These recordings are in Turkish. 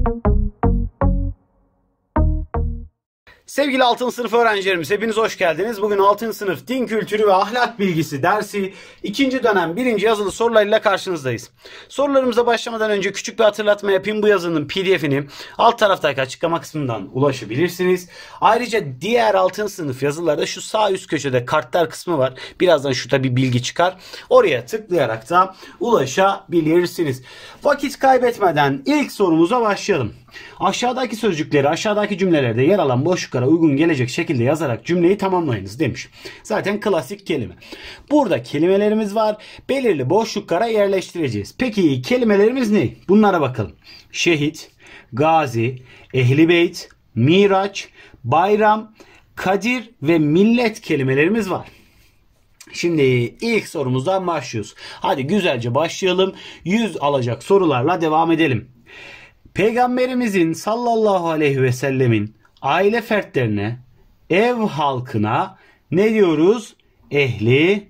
Sevgili 6. sınıf öğrencilerimiz, hepiniz hoş geldiniz. Bugün 6. sınıf din kültürü ve ahlak bilgisi dersi 2. dönem 1. yazılı sorularıyla karşınızdayız. Sorularımıza başlamadan önce küçük bir hatırlatma yapayım. Bu yazının pdf'ini alt taraftaki açıklama kısmından ulaşabilirsiniz. Ayrıca diğer 6. sınıf yazılarda şu sağ üst köşede kartlar kısmı var. Birazdan şurada bir bilgi çıkar. Oraya tıklayarak da ulaşabilirsiniz. Vakit kaybetmeden ilk sorumuza başlayalım. Aşağıdaki sözcükleri aşağıdaki cümlelerde yer alan boşluklara uygun gelecek şekilde yazarak cümleyi tamamlayınız demiş. Zaten klasik kelime. Burada kelimelerimiz var. Belirli boşluklara yerleştireceğiz. Peki kelimelerimiz ne? Bunlara bakalım. Şehit, gazi, ehli beyt, miraç, bayram, kadir ve millet kelimelerimiz var. Şimdi ilk sorumuzdan başlıyoruz. Hadi güzelce başlayalım. 100 alacak sorularla devam edelim. Peygamberimizin sallallahu aleyhi ve sellemin aile fertlerine, ev halkına ne diyoruz? Ehli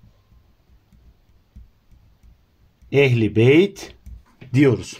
beyt diyoruz.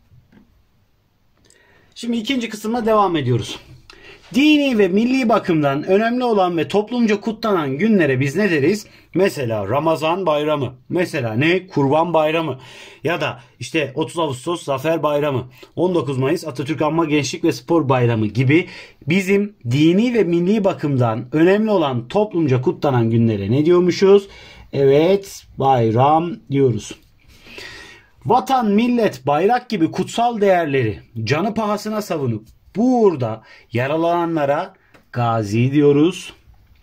Şimdi ikinci kısımla devam ediyoruz. Dini ve milli bakımdan önemli olan ve toplumca kutlanan günlere biz ne deriz? Mesela Ramazan bayramı, mesela ne? Kurban bayramı ya da işte 30 Ağustos Zafer Bayramı, 19 Mayıs Atatürk Anma Gençlik ve Spor Bayramı gibi bizim dini ve milli bakımdan önemli olan toplumca kutlanan günlere ne diyormuşuz? Evet, bayram diyoruz. Vatan, millet, bayrak gibi kutsal değerleri canı pahasına savunup burada yaralananlara gazi diyoruz.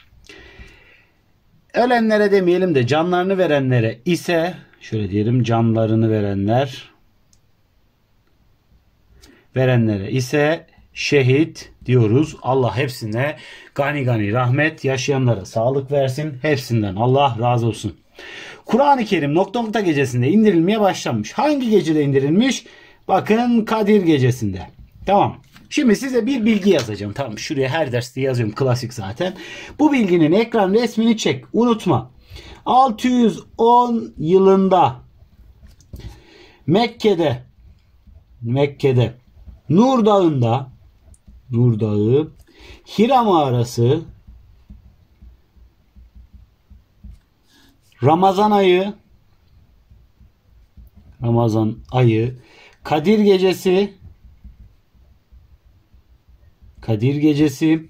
Ölenlere demeyelim de canlarını verenlere ise şöyle diyelim, canlarını verenlere ise şehit diyoruz. Allah hepsine gani gani rahmet, yaşayanlara sağlık versin. Hepsinden Allah razı olsun. Kur'an-ı Kerim nokta gecesinde indirilmeye başlanmış. Hangi gecede indirilmiş? Bakın, Kadir gecesinde. Tamam. Şimdi size bir bilgi yazacağım. Tamam, şuraya her derste yazıyorum. Klasik zaten. Bu bilginin ekran resmini çek. Unutma. 610 yılında Mekke'de Nur Dağı Hira mağarası Ramazan ayı Kadir gecesi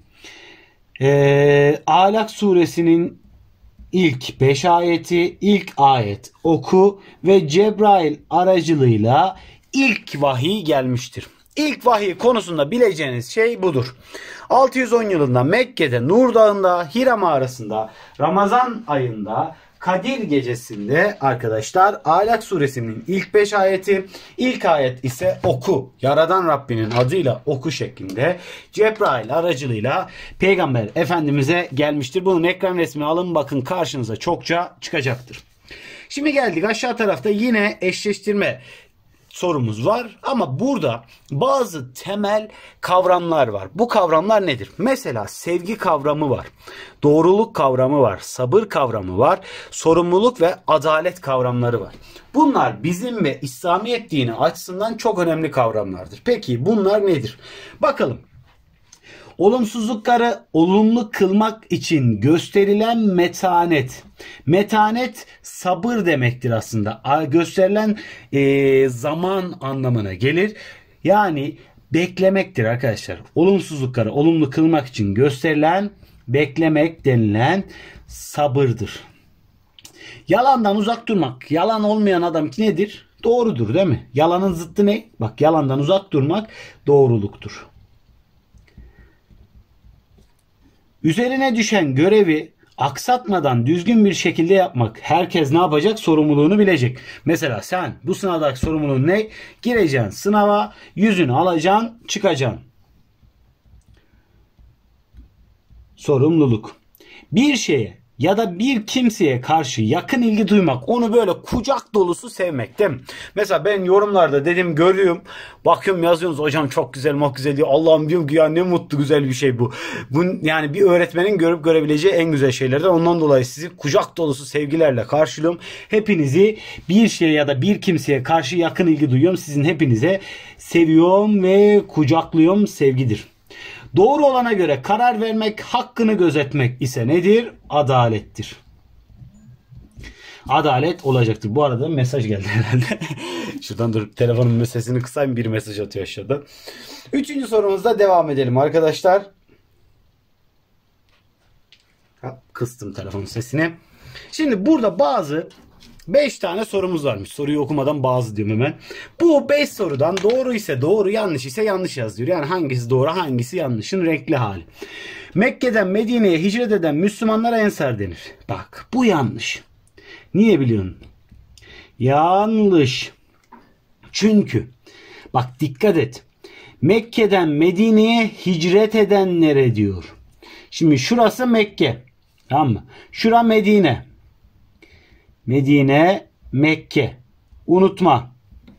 Alak suresinin ilk 5 ayeti, ilk ayet oku ve Cebrail aracılığıyla ilk vahiy gelmiştir. İlk vahiy konusunda bileceğiniz şey budur. 610 yılında Mekke'de Nur Dağı'nda Hira mağarasında Ramazan ayında Kadir gecesinde arkadaşlar Alak suresinin ilk 5 ayeti, ilk ayet ise oku, Yaradan Rabbinin adıyla oku şeklinde Cebrail aracılığıyla Peygamber Efendimiz'e gelmiştir. Bunun ekran resmini alın, bakın karşınıza çokça çıkacaktır. Şimdi geldik aşağı tarafta yine eşleştirme sorumuz var ama burada bazı temel kavramlar var. Bu kavramlar nedir? Mesela sevgi kavramı var, doğruluk kavramı var, sabır kavramı var, sorumluluk ve adalet kavramları var. Bunlar bizim ve İslamiyet dini açısından çok önemli kavramlardır. Peki bunlar nedir? Bakalım. Olumsuzlukları olumlu kılmak için gösterilen metanet. Metanet sabır demektir aslında. Gösterilen zaman anlamına gelir. Yani beklemektir arkadaşlar. Olumsuzlukları olumlu kılmak için gösterilen, beklemek denilen sabırdır. Yalandan uzak durmak. Yalan olmayan adam nedir? Doğrudur, değil mi? Yalanın zıttı ne? Bak, yalandan uzak durmak doğruluktur. Üzerine düşen görevi aksatmadan düzgün bir şekilde yapmak. Herkes ne yapacak? Sorumluluğunu bilecek. Mesela sen bu sınavdaki sorumluluğun ne? Gireceksin sınava, yüzünü alacaksın, çıkacaksın. Sorumluluk. Bir şeye ya da bir kimseye karşı yakın ilgi duymak, onu böyle kucak dolusu sevmek değil mi? Mesela ben yorumlarda dedim, görüyorum, bakıyorum, yazıyorsunuz hocam çok güzel güzel diyor. Allah'ım diyorum ki ya ne mutlu güzel bir şey bu. Yani bir öğretmenin görüp görebileceği en güzel şeylerden. Ondan dolayı sizi kucak dolusu sevgilerle karşılıyorum. Hepinizi bir şeye ya da bir kimseye karşı yakın ilgi duyuyorum. Sizin hepinize seviyorum ve kucaklıyorum, sevgidir. Doğru olana göre karar vermek, hakkını gözetmek ise nedir? Adalettir. Adalet olacaktır. Bu arada mesaj geldi herhalde. Şuradan dur, telefonun sesini kısayım, bir mesaj atıyor aşağıda. Üçüncü sorumuzda devam edelim arkadaşlar. Kıstım telefonun sesini. Şimdi burada 5 tane sorumuz varmış. Soruyu okumadan bazı diyorum hemen. Bu 5 sorudan doğru ise doğru, yanlış ise yanlış yaz diyor. Yani hangisi doğru, hangisi yanlışın renkli hali. Mekke'den Medine'ye hicret eden Müslümanlara ensar denir. Bak bu yanlış. Niye biliyorsun? Yanlış. Çünkü bak dikkat et. Mekke'den Medine'ye hicret edenlere diyor. Şimdi şurası Mekke. Tamam mı? Şura Medine. Medine, Mekke. Unutma.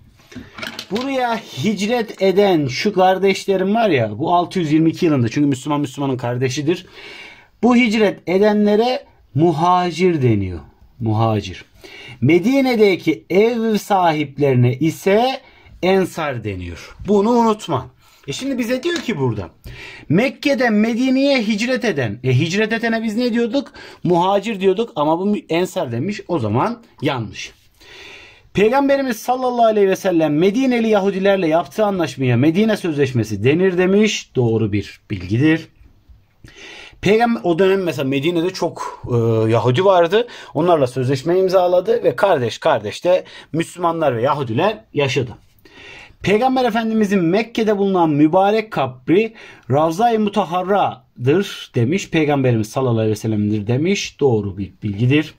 Buraya hicret eden şu kardeşlerim var ya, bu 622 yılında, çünkü Müslümanın kardeşidir. Bu hicret edenlere muhacir deniyor. Muhacir. Medine'deki ev sahiplerine ise ensar deniyor. Bunu unutma. Şimdi bize diyor ki burada Mekke'den Medine'ye hicret eden. Hicret edene biz ne diyorduk? Muhacir diyorduk ama bu ensar demiş. O zaman yanlış. Peygamberimiz sallallahu aleyhi ve sellem Medineli Yahudilerle yaptığı anlaşmaya Medine Sözleşmesi denir demiş. Doğru bir bilgidir. Peygamber o dönem mesela Medine'de çok Yahudi vardı. Onlarla sözleşme imzaladı ve kardeş de Müslümanlar ve Yahudiler yaşadı. Peygamber Efendimizin Mekke'de bulunan mübarek kabri Ravza-i Mutahharra'dır demiş. Peygamberimiz sallallahu aleyhi ve sellem'dir demiş. Doğru bir bilgidir.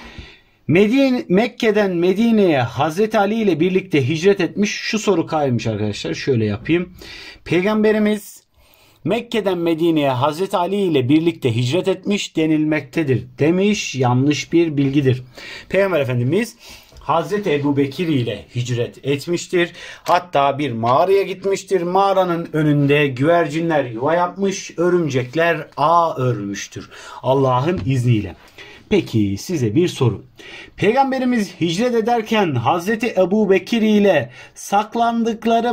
Mekke'den Medine'ye Hazreti Ali ile birlikte hicret etmiş. Şu soru kaymış arkadaşlar. Şöyle yapayım. Peygamberimiz Mekke'den Medine'ye Hazreti Ali ile birlikte hicret etmiş denilmektedir demiş. Yanlış bir bilgidir. Peygamber Efendimiz Hazreti Ebubekir ile hicret etmiştir. Hatta bir mağaraya gitmiştir. Mağaranın önünde güvercinler yuva yapmış, örümcekler ağ örmüştür. Allah'ın izniyle. Peki size bir soru. Peygamberimiz hicret ederken Hazreti Ebubekir ile saklandıkları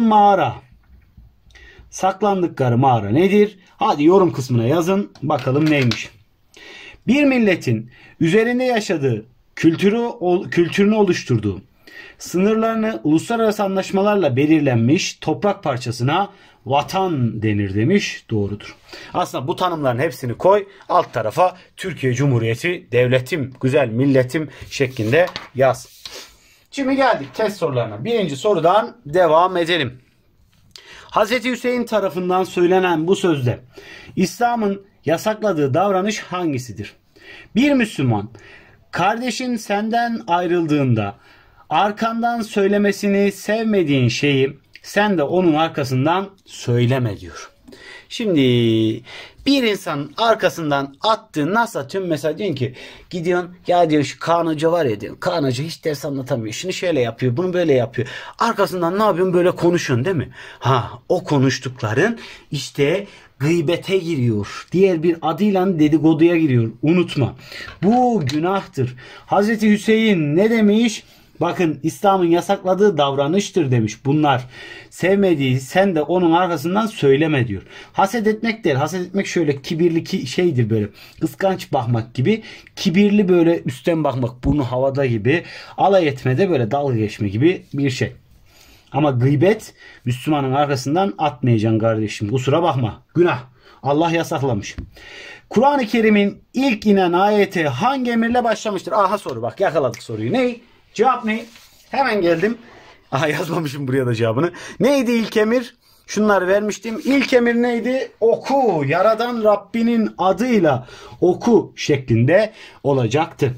mağara nedir? Hadi yorum kısmına yazın. Bakalım neymiş. Bir milletin üzerinde yaşadığı, kültürünü oluşturduğu, sınırlarını uluslararası anlaşmalarla belirlenmiş toprak parçasına vatan denir demiş. Doğrudur. Aslında bu tanımların hepsini koy, alt tarafa Türkiye Cumhuriyeti devletim, güzel milletim şeklinde yaz. Şimdi geldik test sorularına. Birinci sorudan devam edelim. Hazreti Hüseyin tarafından söylenen bu sözde İslam'ın yasakladığı davranış hangisidir? Bir Müslüman kardeşin senden ayrıldığında arkandan söylemesini sevmediğin şeyi sen de onun arkasından söyleme diyor. Şimdi bir insanın arkasından attığın nasıl tüm mesaj diyorsun ki gidiyorsun ya diyor şu Kaan Hoca var ya diyor. Kaan Hoca hiç ders anlatamıyor. Şunu şöyle yapıyor, bunu böyle yapıyor. Arkasından ne yapıyorsun, böyle konuşuyorsun değil mi? O konuştukların işte gıybete giriyor. Diğer bir adıyla dedikoduya giriyor. Unutma. Bu günahtır. Hazreti Hüseyin ne demiş? Bakın İslam'ın yasakladığı davranıştır demiş. Bunlar sevmediği sen de onun arkasından söyleme diyor. Haset etmek değil. Haset etmek şöyle kibirli şeydir, böyle kıskanç bakmak gibi. Kibirli böyle üstten bakmak, burnu havada gibi. Alay etme de böyle dalga geçme gibi bir şey. Ama gıybet Müslümanın arkasından atmayacaksın kardeşim. Kusura bakma. Günah. Allah yasaklamış. Kur'an-ı Kerim'in ilk inen ayeti hangi emirle başlamıştır? Aha soru, bak yakaladık soruyu. Ne? Cevap ne? Hemen geldim. Yazmamışım buraya da cevabını. Neydi ilk emir? Şunları vermiştim. İlk emir neydi? Oku. Yaradan Rabbinin adıyla oku şeklinde olacaktı.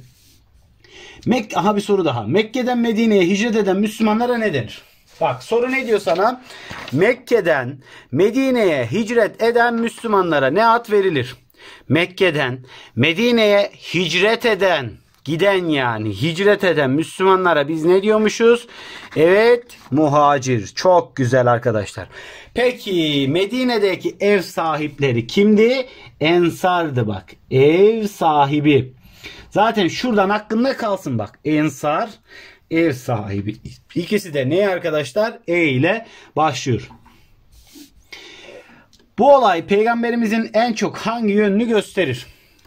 Bir soru daha. Mekke'den Medine'ye hicret eden Müslümanlara ne denir? Bak soru ne diyor sana? Mekke'den Medine'ye hicret eden Müslümanlara ne ad verilir? Mekke'den Medine'ye hicret eden, giden yani hicret eden Müslümanlara biz ne diyormuşuz? Evet, muhacir. Çok güzel arkadaşlar. Peki Medine'deki ev sahipleri kimdi? Ensardı bak. Ev sahibi. Zaten şuradan aklında kalsın bak. Ensar, ev sahibi. İkisi de ne arkadaşlar? E ile başlıyor. Bu olay peygamberimizin en çok hangi yönünü gösterir?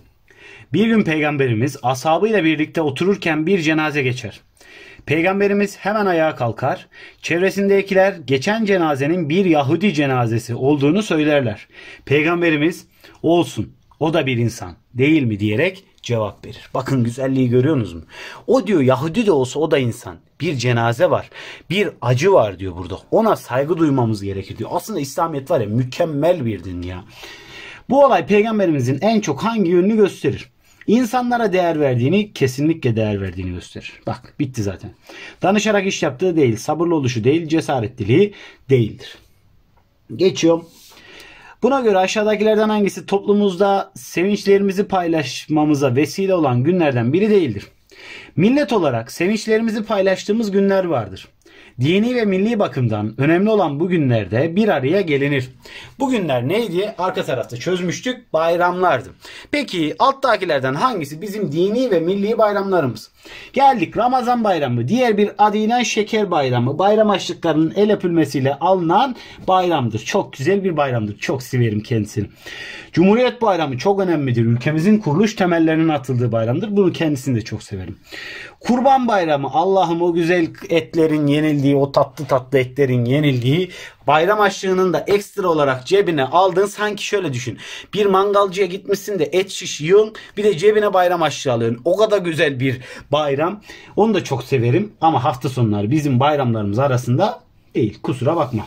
Bir gün peygamberimiz ashabıyla birlikte otururken bir cenaze geçer. Peygamberimiz hemen ayağa kalkar. Çevresindekiler geçen cenazenin bir Yahudi cenazesi olduğunu söylerler. Peygamberimiz olsun, o da bir insan değil mi diyerek cevap verir. Bakın güzelliği görüyorsunuz mu? O diyor Yahudi de olsa o da insan. Bir cenaze var. Bir acı var diyor burada. Ona saygı duymamız gerekir diyor. Aslında İslamiyet var ya, mükemmel bir din ya. Bu olay peygamberimizin en çok hangi yönünü gösterir? İnsanlara değer verdiğini, kesinlikle değer verdiğini gösterir. Bak bitti zaten. Danışarak iş yaptığı değil, sabırlı oluşu değil, cesaretliliği değildir. Geçiyorum. Buna göre aşağıdakilerden hangisi toplumumuzda sevinçlerimizi paylaşmamıza vesile olan günlerden biri değildir? Millet olarak sevinçlerimizi paylaştığımız günler vardır. Dini ve milli bakımdan önemli olan bu günlerde bir araya gelinir. Bu günler neydi? Arka tarafta çözmüştük. Bayramlardı. Peki alttakilerden hangisi bizim dini ve milli bayramlarımız? Geldik Ramazan bayramı. Diğer bir adıyla şeker bayramı. Bayram harçlıklarının el öpülmesiyle alınan bayramdır. Çok güzel bir bayramdır. Çok severim kendisini. Cumhuriyet bayramı çok önemlidir. Ülkemizin kuruluş temellerinin atıldığı bayramdır. Bunu kendisini de çok severim. Kurban bayramı, Allah'ım o güzel etlerin yenildiği, o tatlı tatlı etlerin yenildiği, bayram harçlığının da ekstra olarak cebine aldığın, sanki şöyle düşün. Bir mangalcıya gitmişsin de et şiş yiyorsun, bir de cebine bayram harçlığı alıyorsun. O kadar güzel bir bayram. Onu da çok severim ama hafta sonları bizim bayramlarımız arasında değil. Kusura bakma.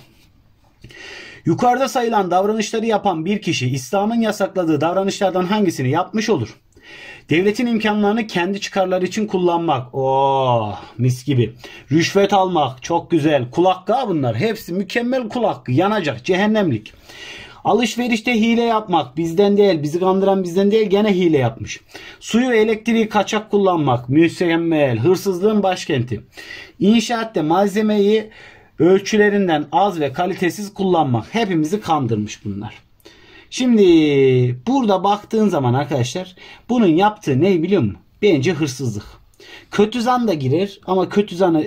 Yukarıda sayılan davranışları yapan bir kişi İslam'ın yasakladığı davranışlardan hangisini yapmış olur? Devletin imkanlarını kendi çıkarları için kullanmak. Oh, mis gibi. Rüşvet almak. Çok güzel. Kul hakkı bunlar. Hepsi mükemmel kul hakkı. Yanacak. Cehennemlik. Alışverişte hile yapmak. Bizden değil. Bizi kandıran bizden değil. Gene hile yapmış. Suyu ve elektriği kaçak kullanmak. Mükemmel. Hırsızlığın başkenti. İnşaatta malzemeyi ölçülerinden az ve kalitesiz kullanmak. Hepimizi kandırmış bunlar. Şimdi burada baktığın zaman arkadaşlar bunun yaptığı ne biliyor musun? Bence hırsızlık. Kötü zan da girer ama kötü zanı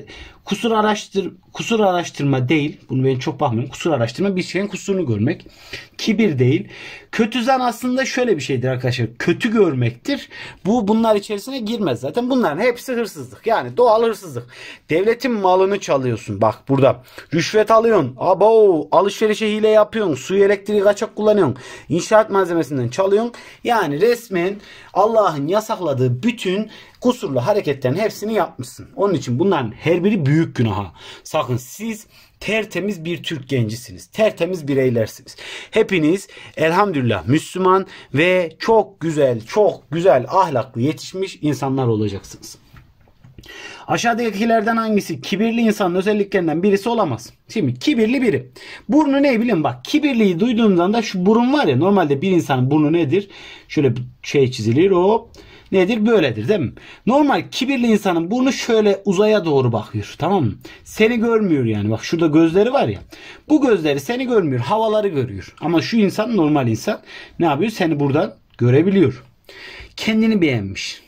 kusur araştırma değil. Bunu ben çok bakmıyorum. Kusur araştırma bir şeyin kusurunu görmek. Kibir değil. Kötü zan aslında şöyle bir şeydir arkadaşlar. Kötü görmektir. Bunlar içerisine girmez zaten. Bunların hepsi hırsızlık. Yani doğal hırsızlık. Devletin malını çalıyorsun. Bak burada. Rüşvet alıyorsun. Abo, alışverişe hile yapıyorsun. Suyu elektriği kaçak kullanıyorsun. İnşaat malzemesinden çalıyorsun. Yani resmen Allah'ın yasakladığı bütün kusurlu hareketlerin hepsini yapmışsın. Onun için bunların her biri büyük günaha. Sakın, siz tertemiz bir Türk gencisiniz. Tertemiz bireylersiniz. Hepiniz elhamdülillah Müslüman ve çok güzel ahlaklı yetişmiş insanlar olacaksınız. Aşağıdakilerden hangisi kibirli insanın özelliklerinden birisi olamaz? Şimdi kibirli biri. Burnu ne bileyim bak, kibirliyi duyduğumdan da şu burun var ya, normalde bir insanın burnu nedir? Şöyle bir şey çizilir, o nedir? Böyledir değil mi? Normal kibirli insanın burnu şöyle uzaya doğru bakıyor. Tamam mı? Seni görmüyor yani. Bak şurada gözleri var ya. Bu gözleri seni görmüyor. Havaları görüyor. Ama şu insan, normal insan ne yapıyor? Seni buradan görebiliyor. Kendini beğenmiş.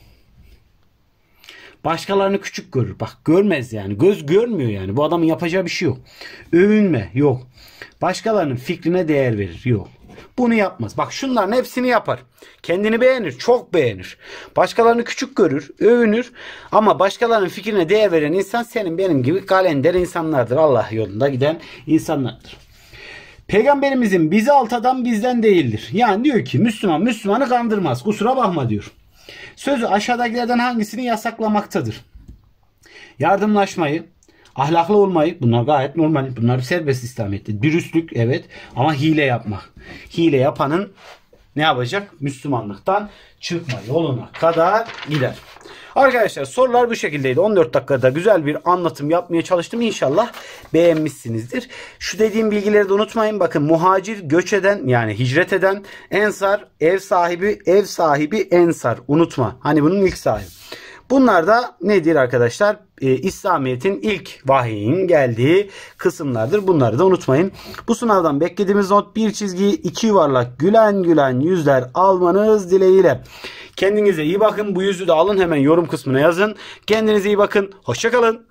Başkalarını küçük görür. Bak görmez yani. Göz görmüyor yani. Bu adamın yapacağı bir şey yok. Övünme. Yok. Başkalarının fikrine değer verir. Yok. Bunu yapmaz. Bak şunların hepsini yapar. Kendini beğenir. Çok beğenir. Başkalarını küçük görür. Övünür. Ama başkalarının fikrine değer veren insan senin benim gibi kalender insanlardır. Allah yolunda giden insanlardır. Peygamberimizin bizi alt adam bizden değildir. Yani diyor ki Müslüman Müslümanı kandırmaz. Kusura bakma diyor. Sözü aşağıdakilerden hangisini yasaklamaktadır? Yardımlaşmayı, ahlaklı olmayı, bunlar gayet normal. Bunlar serbest İslamiyet'te. Dürüstlük evet, ama hile yapmak. Hile yapanın ne yapacak? Müslümanlıktan çıkma yoluna kadar gider. Arkadaşlar sorular bu şekildeydi. 14 dakikada güzel bir anlatım yapmaya çalıştım. İnşallah beğenmişsinizdir. Şu dediğim bilgileri de unutmayın. Bakın muhacir göç eden yani hicret eden, ensar ev sahibi ensar. Unutma. Hani bunun ilk sahibi. Bunlar da nedir arkadaşlar? İslamiyet'in ilk vahyin geldiği kısımlardır. Bunları da unutmayın. Bu sınavdan beklediğimiz not bir çizgi, 2 yuvarlak gülen gülen yüzler almanız dileğiyle. Kendinize iyi bakın. Bu yüzü de alın, hemen yorum kısmına yazın. Kendinize iyi bakın. Hoşça kalın.